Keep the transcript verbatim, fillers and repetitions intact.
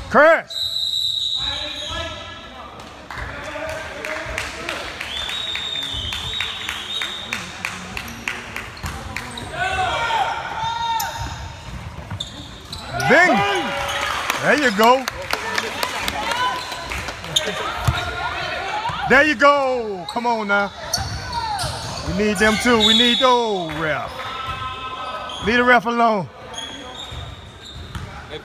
Crash. Bing. There you go. There you go. Come on now. We need them too. We need those ref. Leave the ref alone.